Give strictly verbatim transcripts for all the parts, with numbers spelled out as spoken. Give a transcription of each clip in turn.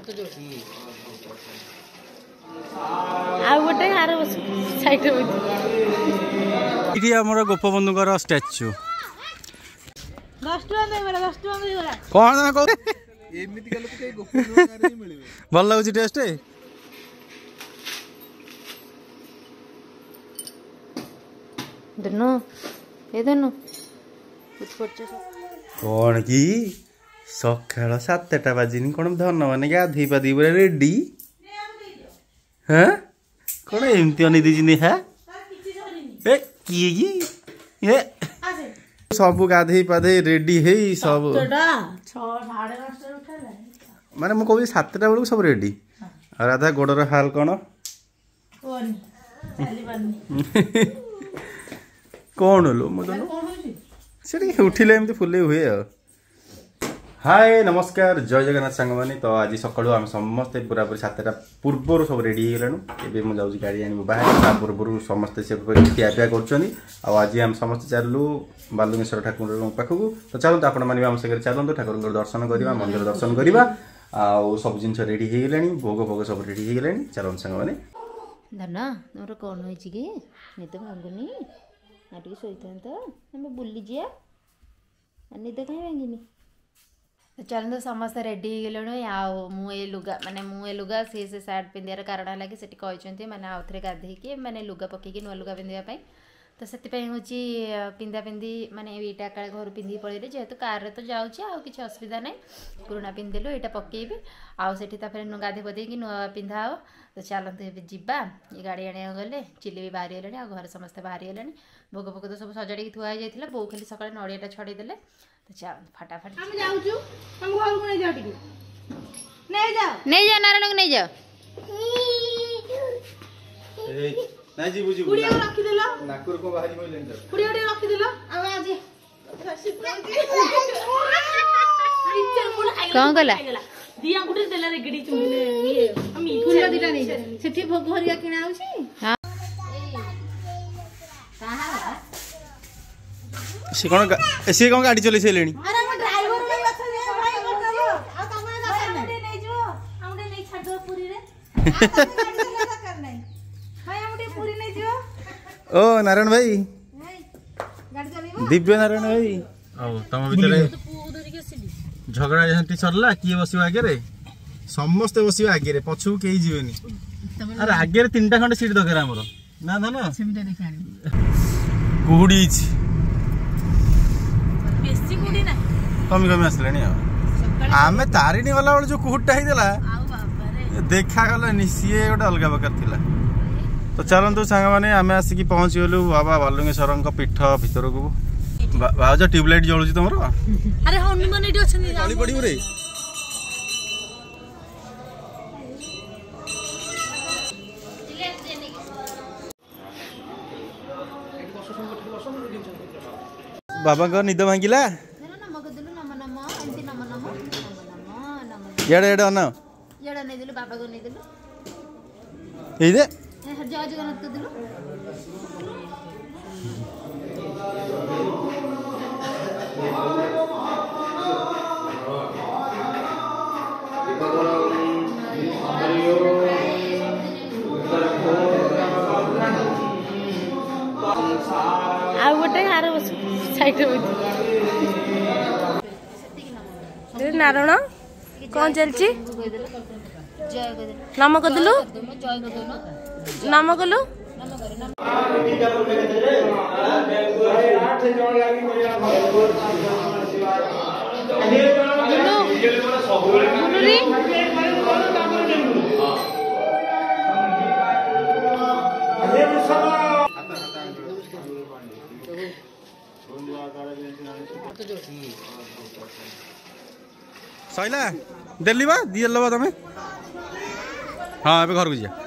गोटे ये आमर गोपबंधुकर स्टैच्यू कौन भल लगुच टेस्ट कौन की सकाल सातटा बाजिनी कौन धन मैंने गाधे पाधे पूरा रेडी हाँ कौन एमती अनिदी हाँ किए ये सब गाधे पाधे रेडी है सब माने मु कहूँ सातटा बेलू सब रेडी और राधा गोड़र हाल कौन कौन लो से उठिले एमती फुले हुए हाय नमस्कार जय जगन्नाथ सांग मैंने तो आज सकालू आम समस्ते पूरा पूरी सातटा पूर्वर सब रेडी हो गलानु एबे मु जाउची गाड़ी आनी बाहर ता पूर्वर समस्ते से खिया पिया करछनी आ आज हम समस्ते चललु बालुंगेश्वर ठाकुर पाखकू तो चलत आपण माने हम से चलंतु ठाकुर दर्शन करबा मंदिर दर्शन करबा आ सब जिंस रेडी हो गलानी भोग भोग सब रेडी हो गलानी चलन सांग माने धन्ना तोर कोन होईची की निद भांगुनी आटी सोइतन तो हम बुल्ली जिया निद काई भांगिनी चलते समस्त रेडी गलु मुझे लुगा माने मुझे लुगा सी से सार्ट पिंधार कारण है कि कहते मैंने आउ थे गाधेकी मैंने लुगा पकईकी नुआ लुगा पिंधापी तो से हूँ पिंधा पिंधि माने यहाँ काले घर पिंधि पड़े जेहेतु कार तो जाऊँगी आउ कि असुविधा ना पुराणा पिंधिदेलु यहाँ पकईबी आउे गाधे पधेकी नुआ पिंधा हे तो चलते जा ये गाड़ी आने गले चिली भी बाहरी गले घर समस्ते बाहरी गले भोग भोग तो सब सजाड़ी थुआ जाता बो खाली सका नड़िया छड़ेदेले तो चल फटाफट हम जाऊ छु हम घर को नहीं जाओ टिके नहीं जाओ नहीं जाओ नारायण को नहीं जाओ ए नहीं जी बुझी कुड़िया रखी देला नाकुर को बाहरी मोइले जा कुड़िया रखी देला आ आज कौन गला दिया गुटे देला रे गडी चुमले ये हम फूल दिला नहीं सेठी भोग हरिया किना आउछी हां कहां सी कौन सी कौन गाड़ी चले से लेनी अरे मैं ड्राइवर नहीं अच्छा भाई करतबो आ तमे ना हमडे नहीं जो हमडे नहीं छाड़ दो पूरी रे गाड़ी चले कर नहीं भाई हमडे पूरी नहीं जो ओ नारायण भाई गाड़ी चलेबो दिव्य नारायण भाई औ तम भीतर झगड़ा जंती सरला किए बसिबा आगे रे समस्त बसिबा आगे रे पछु केई जीवेनी अरे आगे रे तीनटा खंड सीट दकर हमरो ना ना ना सेमिटा देखानी कुहुडी बेसी कुडी ना कमी कमी आसलेनी आमे तारिणी वाला वाला जो कुहुटा ही देला देखा गला निसिए गोटे अलग प्रकार थिला तो चलंतु सांग माने आमे आसिकी पहुंच गेलु बाबा बालुंगेश्वर पीठ भीतर को बाज ट्यूबलाइट जळुची तमरो अरे हनुमान एडी अछनी जळी पडिबो रे बाबा को निद भांगिला याडे याडे अना याडे नहीं दिलु बाबा को नहीं दिलु ए दे जय जगन्नाथ को दिलु आ गोटे हार साइड नारायण कौन चलची नाम कदलु नाम कलु सैला दिल्ली बा दिल बा तमें हाँ ए घर को जा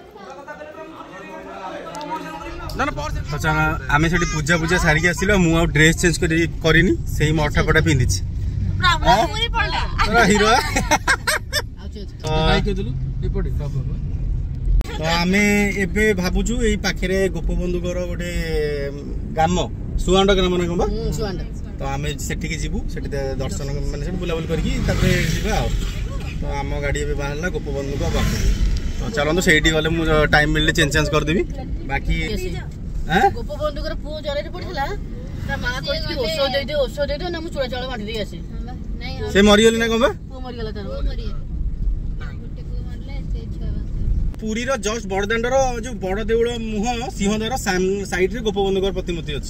ना ना अच्छा आम से पूजा पूजा सारिक आसिल मु ड्रेस चेंज करनी से अठा पटा पिंधि हिरो तो आम एबे भावुचु यही पाखे गोपबंधुकर गोटे ग्राम सुआंड ग्राम ना कौन तो आम से जीवु से दर्शन मानते बुलाबुली करके तो आम गाड़ी भी बाहर गोपबंधु को पाखु तो चलते से गले मुझे टाइम मिलले चेंज चेंज करदेवी बाकी गोपबंधु पुओ जर पड़ा माँ कही ଔଷଧ ଦେଇଦିଅ ଔଷଧ ଦେଇଦିଅ ନା ମୁଁ ଚୂଡ଼ା ଚାଉଳ ବାଣ୍ଟି ଦେଇ ଆସେ से मरीगली ना कौन ପୁଅ ମରିଗଲା ତାର पुरी जस्ट बड़दाण्डर जो बड़ देउल मुह सिंहदार साइड रे गोपबंधु प्रतिमूर्ति अच्छी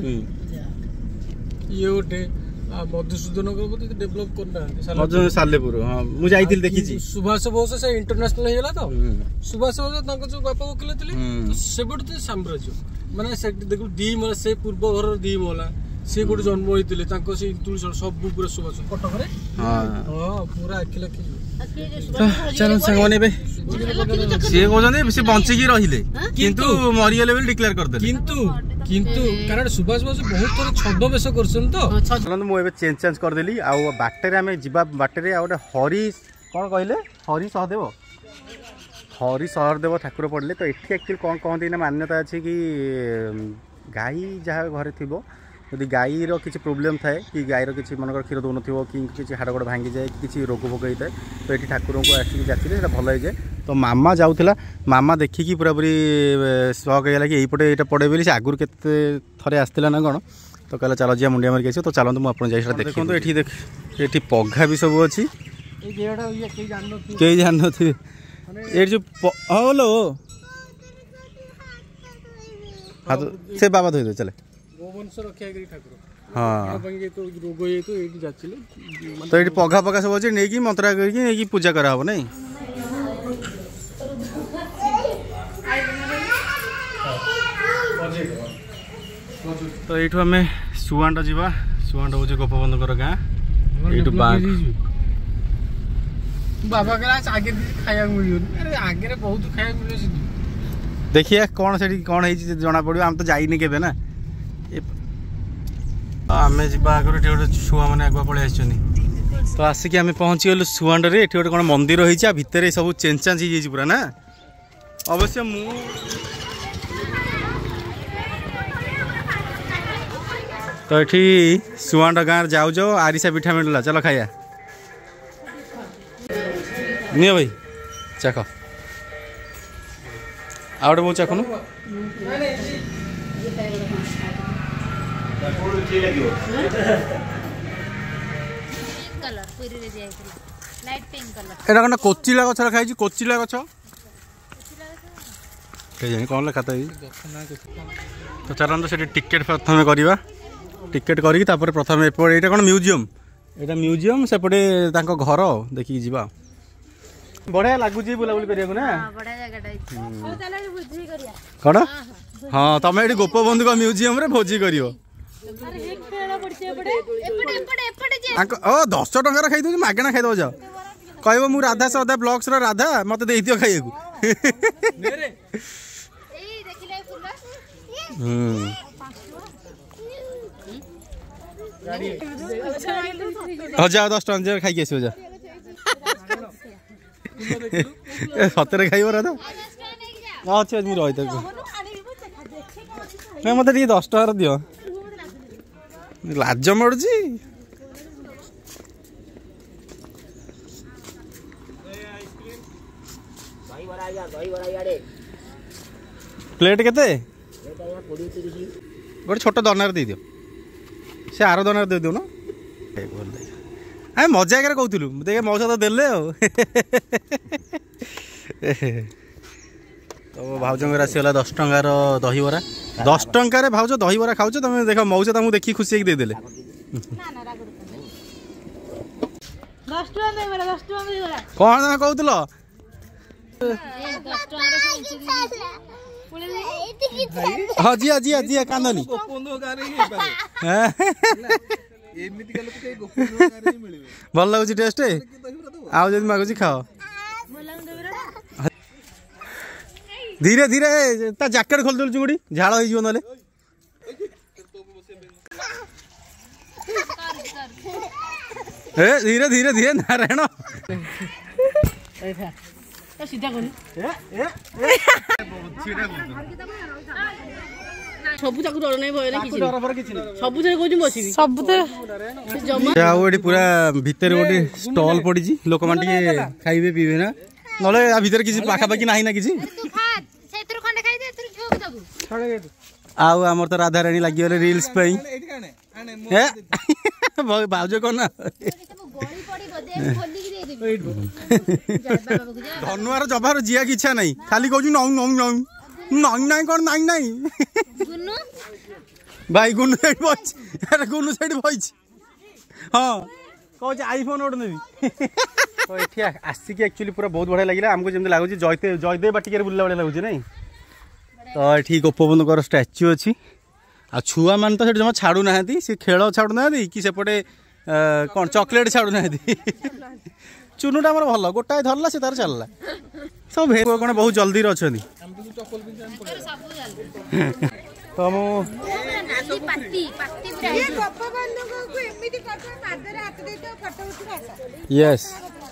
ये गोटे मधुसूदन डेभलप करना सालेपुर हाँ मुझे जाइथिल देखी सुभाष बोस से इंटरनेशनल हो गला तो सुभाष बोस जो बापा वकिल थे से साम्राज्य माने से देखो दी मोला से पूर्व घर दी मोला से गोटे जन्म होइतिले तांको से तुलसी सब पूरा सुभाष कटक रे हां हां पूरा आखि लाखि चल संगने बे से कहजने से बंची की रहिले किंतु मरिगले बेल डिक्लेयर कर देले किंतु किंतु कारण सुभाष बोस बहुत थोर छद्म बेश करछन तो चलन मु एबे चेंज चेंज कर देली आ बाटे रे हमें जिबा बाटे रे आ गोटे हरि कोन कहले हरि सहदेव हरि सहदेव ठाकुर पड़ले तो एठी एक्चुअली कोन कहती ना मान्यता अछि कि गाई जहाँ घरे थिबो यदि गाईर किसी प्रोब्लेम थाए कि गाईर किसी मनकर क्षीर दौन थो कि किसी हाड़ गोड़ भांगी जाए कि रोग भोग होता है तो ये ठाकुर को आसिक जाचिले भल हो जाए तो मामा जाऊला मामा देखिकी पूरा पूरी शक होगा कि यहीपटे यहाँ पड़े बोली से आगुरी केते थरे आसला ना कौन तो कहला चलो जी मुंडिया मारिक आस तो चलते मुझे जाइए देखो तो ये देख ये पघा भी सब अच्छी कई जान थे ये जो हलो हाँ तो से बाबा धोई दे चले हाँ तो ये पघा पघा सब अच्छे नहीं मंत्रा करके पूजा करा हबो नहीं तो ये आम सुआंड जावा सुआंड हूँ गोपबंधु गाँ ये बाबा आगे खाया मिल आगे बहुत खाया मिले देखिए कौन से कौन है जना पड़ो आम तो जाइनी के ना आम जा आगे गोटे छुआ मैंने आगुआ पलि आस तो आसिक आम पहुँची गलु सुआंड रे गोटे कौन मंदिर रही भितर सब चेंज चांज हो पूरा ना अवश्य मु तो ये सुआंड गाँव जाऊ जाओ आरिसा पिठा मिलला चलो खाया नियो भाई चाख आ गए मु चाखुन एटा कौन कोचिला गछ खाई कोचिला गछ कौन लिखा था तो चलते से टिकेट प्रथम करवा टिकेट करी प्रथम एपटे यहाँ कौन म्यूजियम यहाँ म्यूजियम सेपटे घर देखिए जीवा बढ़िया लगुच बुलाबुली करने ना कौन हाँ तुम ये गोपबंधु का म्यूजियम रे भोजी कर दस टकर खाई दूँ मगना खाईद जाओ कह मु राधा सदा ब्लॉग्स राधा मत दे दियो खाइए जाओ दस टका खाई आस जा सतरे खाइब राधा अच्छे मुझे रही ना मत दस टकर दियो लाज मड़ुची प्लेट केते गोटे छोट दनार दे दियो से आर दनार दे दियो ना आम मजा आगे कहूलु देखे मौसा तो देले तो भाउज आसीगला दस टंकार दहीबरा दस टंकार भाउज दहीबरा खाऊ तुम देख मौसा तुमको देखी खुशी देदेले कौन कहूल हाँ जी जी जी कांदनी भल लगुच टेस्ट आज मागुच खाओ धीरे धीरे ता जैकेट खोल दलु गुड़ी झाड़ हो ना धीरे धीरे धीरे नारायण सीधा ସବୁ ତାକୁ ଡର ନାହିଁ ଭୟ ନାହିଁ କିଛି ଡର ଫର କିଛି ନାହିଁ ସବୁଥିରେ କହୁଛି ବସିବି ସବୁଥିରେ ଜମା ଆଉ ଏଠି ପୁରା ଭିତରେ ଗୋଟେ ଷ୍ଟଲ ପଡିଛି ଲୋକମାନେ ଟିକେ ଖାଇବେ ପିଇବେ ନା ନହେଲେ ଆ ଭିତରେ କିଛି ପାଖାପାଖି ନାହିଁ ନା କିଛି ଆଉ ଆମର ତ ରାଧାରାଣୀ ଲାଗିଗଲେ ରିଲ୍ସ ପାଇଁ ଭାଉଜ କଣ ନା ଧନୁଆର ଜବାର ଯିବାକୁ ଇଚ୍ଛା ନାହିଁ ଖାଲି କହୁଛୁ ନଉ ନଉ ନଉ ନାଇଁ ନାଇଁ କଣ ନାଇଁ ନାଇଁ ଭାଇ ଗୁନୁ ସେଇଠି ବଇଛି ଗୁନୁ ସେଇଠି ବଇଛି ହଁ କହୁଛି ଆଇଫୋନ ଗୋଟେ ନେବି ତ ଏଠି ଆସିକି ଆକ୍ଚୁଆଲି ପୁରା ବହୁତ ବଢ଼ିଆ ଲାଗିଲା ଆମକୁ ଯେମିତି ଲାଗୁଛି ଜୟଦେବ ଜୟଦେବ ବାଟିକାରେ ବୁଲିଲା ଭଳିଆ ଲାଗୁଛି ନାଇଁ ତ ଏଠି ଗୋପବନ୍ଧୁଙ୍କର ଷ୍ଟାଚ୍ୟୁ ଅଛି ଆଉ ଛୁଆମାନେ ତ ସେଠି ଜମା ଛାଡ଼ୁନାହାନ୍ତି ସେ ଖେଳ ଛାଡ଼ୁନାହାନ୍ତି କି ସେପଟେ କ'ଣ ଚକୋଲେଟ୍ ଛାଡ଼ୁନାହାନ୍ତି ଚୁନୁଟା ଆମର ଭଲ ଗୋଟାଏ ଧରିଲା ସେ ତାର ଚାଲିଲା ସବୁ ଭେ କ'ଣ ବହୁତ ଜଲ୍ଦିରେ ଅଛନ୍ତି ତ ମୁଁ ୟେସ୍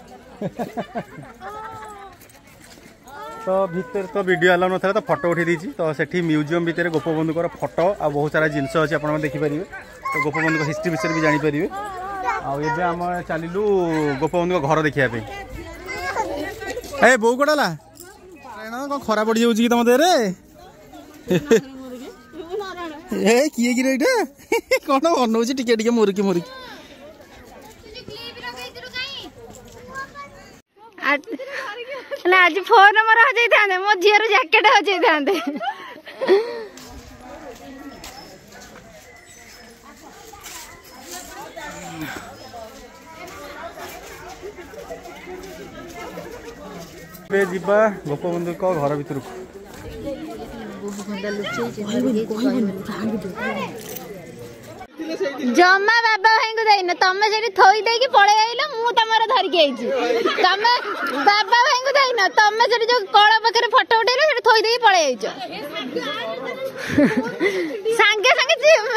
ତ ଭିତରେ ତ ଭିଡ଼ିଓ ଆଲାଉ ନଥିଲା ତ ଫଟୋ ଉଠାଇ ଦେଇଛି ତ ସେଠି ମ୍ୟୁଜିୟମ୍ ଭିତରେ ଗୋପବନ୍ଧୁଙ୍କର ଫଟୋ ଆଉ ବହୁତ ସାରା ଜିନିଷ ଅଛି ଆପଣମାନେ ଦେଖିପାରିବେ ତ ଗୋପବନ୍ଧୁଙ୍କ ହିଷ୍ଟ୍ରି ବିଷୟରେ ବି ଜାଣିପାରିବେ ଆଉ ଏବେ ଆମେ ଚାଲିଲୁ ଗୋପବନ୍ଧୁଙ୍କ ଘର ଦେଖିବା ପାଇଁ ଏ ବୋଉ କୋଉଟା ହେଲା କ'ଣ ଖରା ପଡ଼ିଯାଉଛି କି ତମ ଦେହରେ ଏ କିଏ କିରେ ଏଇଟା କ'ଣ ବନଉଛି ଟିକେ ଟିକେ ମୁରୁକି ମୁରୁକି आज फोन मोर हजाई मो झीर जैकेट हजाई जीवा गोपबंधु घर भर जमा बाबा भाई को देन तमे सेठी थोई देकी पळे आइलो मु तमरा धरि के आइची तमे बाबा भाई को देन तमे सेठी जो कळ पकरे फोटो उठेले सेठी थोई देकी पळे आइचो संगे संगे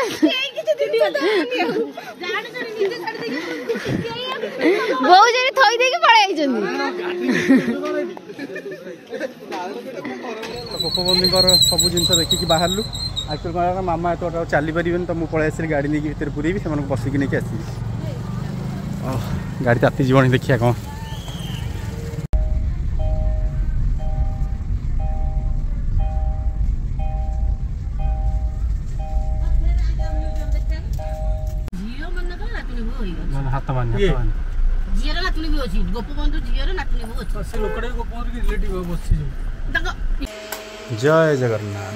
बहु जे थोई देकी पळे आइचंदी गोपबंधुଙ୍କର ସବୁ ଜିନିଷ ଦେଖିକି ବାହାରିଲୁ एक्चुअली कौन मामा एत चली पारे तो मुझे पलि आसि गाड़ी नहीं भितर पूरेबी से बसिक नहीं आसबि गाड़ी ताती जीवन देखिया कौन हाथ मान झीर नातुणी भी अच्छी गोपबंधु झीर नातुणी भी अच्छी से लोकड़े गोपबंधु की रिलेटिव बसछि जय जगन्नाथ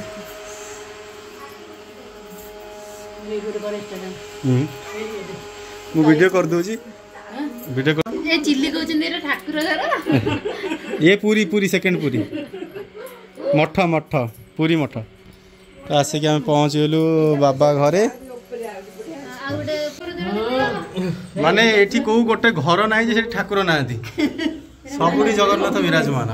मु वीडियो कर दूची वीडियो कर ए चिल्ली कहउछन रे ठाकुर घर ये पूरी पूरी सेकंड पूरी मठ मठ पूरी मठ तो आसिक आम पहुँच गलु बाबा घरे माने एठी को गोटे घर ना जे ठाकुर ना सबुठी जगन्नाथ विराजमान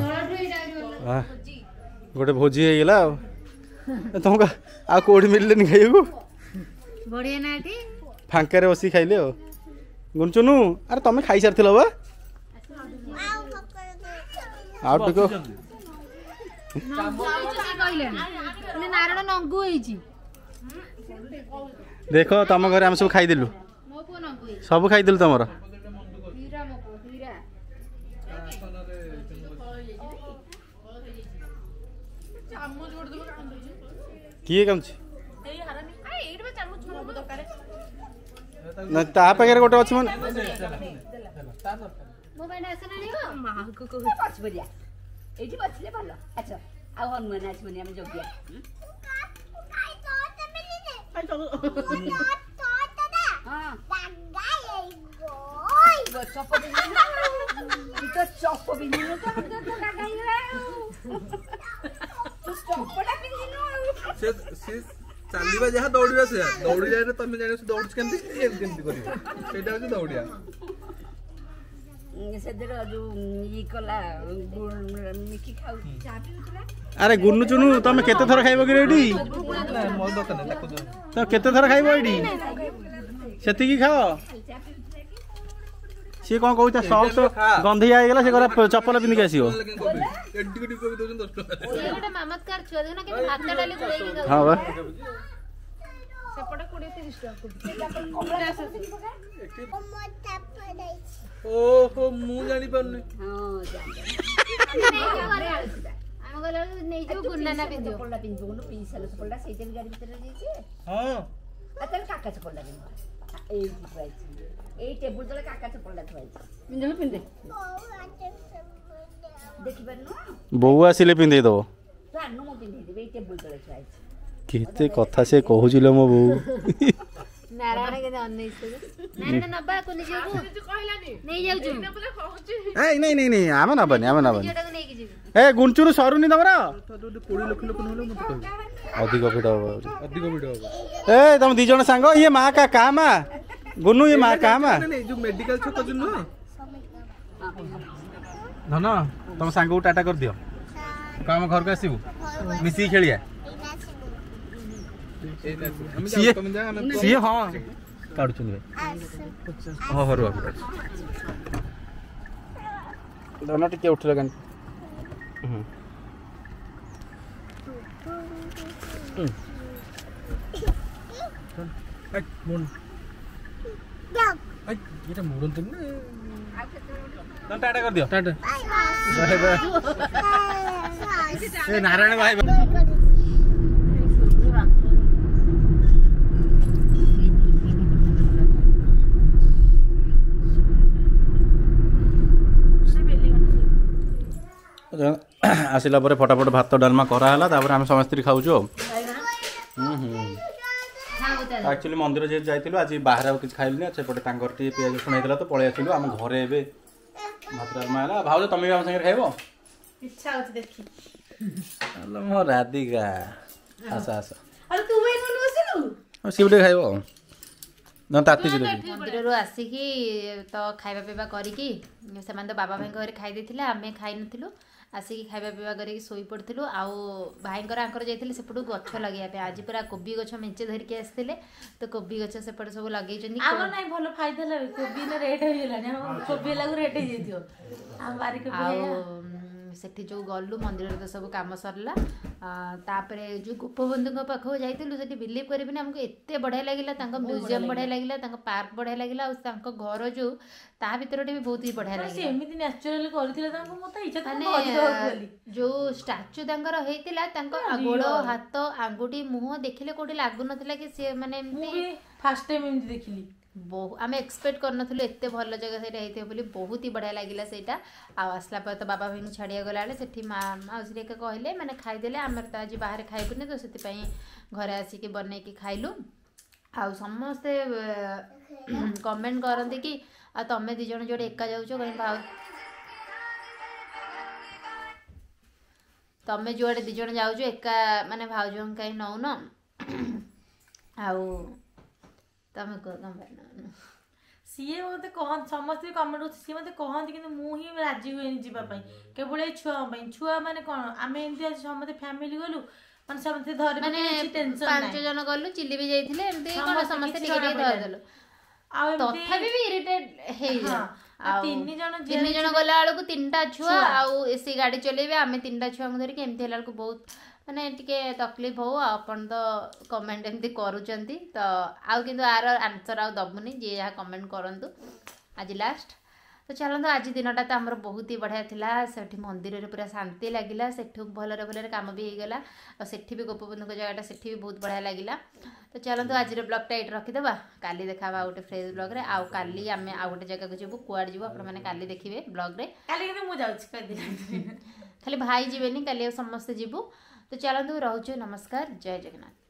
गोटे भोजी हो गला तुमको आ कोठी मिलले नहीं खाइबू बढ़िया ना एठी फांका बस खाइले हो गुनचुनु अरे तुम खाई सारी बा आउ टिको नारायण नंगू होईची देख तुम घर आम सब खाईदेलु सब खाईदेलु तुम किए कम ना ता पाखे गोटे अच्छी मन चलवा जहाँ दौड़ा से दौड़ी जाए तुम जान दौड़ केमती कर दौड़िया अरे गुन्नू चुनु तुम केते थर खाइबो कि रेडी तो केते थर खाइबो एडी सेति की खाओ सी कौन कहू सॉक्स गंधी आईगला से कहला चप्पल पिंधि के आसीओ एडी एडी कोबी दोजन दस टका ये गोटे मामतकार छुआ देखना के भात डाली गुड़ेई के हां बा सेपटे कोड़े तीस टका ओहो मु जानि पाउनी हां जान हम गला नहीं जो गुन्ना ना पिंदियो चप्पल पिंजो न पीसल चप्पल सेते गाड़ी भीतर जाईछे हां अतल काका चप्पल पिंजो एई प्राइस एई टेबल तले काका चप्पल थवाइछे पिंजो पिंदे देखि परनो बौ आसिले पिंधे दो तो अन्नु मो पिंदे देबे एई टेबल तले थवाइछे केते कथा से कहूजिलो मो बौ नारायण के अनैस नारायण नबा को नि जेबू कहलानी नहीं जाउ छु ए नहीं नहीं नहीं आमे ना बने आमे ना बने जेटा को नहीं कि जेबू ए गुंचुरु सरुनी तमरा कोड़ी लख लख नहले मते कहबे अधिक भिड हो अधिक वीडियो होगा ए तुम दी जण सांग ये मां का काम आ गुन्नू ये मां काम आ नहीं जो मेडिकल छक जुन धन तुम सांग को टाटा कर दियो काम घर को आसीबू मिसी खेलिया सीए सीए हां काढु छु भाई हां हरु आप धन टिके उठले गन आई मोन आई ये मोड़न तुम तुम टाटा कर दियो टाटा बाय बाय ए नारायण भाई आसिला परे फटाफट भात डालमा कराला तापर आम समस्ते खाऊछु एक्चुअली मंदिर जे जाइतिलु आज बाहर किछ खाइलु सेपटे तांकर टी पियाज रसुण हेतला तो पळे आसिलु आम घरे एबे भात डालमा हला भाउज तमे भी आम संगे खाइबो इच्छा होत देखि हेलो मो राधिका आसा आसा अरे तू भी कोन बसिलु सिउडे खाइबो न ताती जिलो मंदिर रो आसी की तो खाइबा पीबा करी की सेमान तो बाबा भाई घरे खाइ देथिला आमे खाइ नथिलु आसिक खाइबा पीवा करके शोई पड़ू आउ भाई आंकर जाइए सेपटू गछ लगे आज पूरा कोबी गछ मेचे धरिकी आसते तो कोबी गछ सेपटे सब लगे भल फायदा कोबी रेट हो कोबी रेट सेठी जो गलु मंदिर तो सब कम सरला तापरे जो गोपबंधु पाखक जाइलु से बिलीव करेंगे आमको एत बढ़िया लगे म्यूजियम बढ़िया लगे पार्क बढ़िया लगे घर जो ता भर भी बहुत ही बढ़िया लगे जो स्टाच्यू होता गोड़ हाथ आंगुठी मुह देखिले कौटी लगुन कि सी मैंने फर्स्ट टाइम देखिली बहु आम एक्सपेक्ट करन एत भल जगह से बहुत ही बढ़िया लगे से आसला पर तो बाबा भाई छाड़िया गला से मौसी कहले मैंने खाईदे आम तो आज बाहर खाइबुनि तो से घरे आसिक बनईकी खाइलु आ समस्ते कमेंट करते कि आ तमें दी जन जोड़े एका जाऊच कहीं भाव तमें जोड़े दी जन जाऊच एका माने भाउज कहीं नौ न आउ तमें कह सीए मत कह समस्त कमेंट सी मत कहते कि मुझे राजी हुए जावाई केवल ये छुआ छुआ मैंने कौन आम एमती समस्त फैमिली गलु माने समस्त धर माने पांच जन गलु चिल्ली भी जाइथिले एमती कोन समस्त टिके टिके धर देलो आ तथापि भी इरिटेट हे तीन जन तीन जन गला वाला को तीनटा छुआ आउ एसी गाड़ी चलेबे आमे तीनटा छुआ को धरि के एमती हला को बहुत माने टिके तकलीफ हो अपन तो कमेंट एमती करूचंती तो आउ किंतु आर आंसर आउ दबुनी जे या कमेंट करंतु आज लास्ट तो चलते आज दिनटा तो आमर बहुत ही बढ़िया थिला सेठी मंदिर रे पूरा शांति लगिला सेठू भलरे भलरे काम भी हो गला और सेठी भी गोपबंधु को जगह सेठी भी बहुत बढ़िया लगिला तो चलते आज ब्लॉगटा ये रखिदेवा काली देखा गोटे फ्रेश ब्लॉग रे आउ काली आम आउ गोटे जगह को जीवु कुआड़ जीवु आपण माने काली देखिबे ब्लॉग रे काली के मु जाउछ कह दे खाली भाई जीवेनी काली समस्त जीवु तो चलते रहूछु नमस्कार जय जगन्नाथ।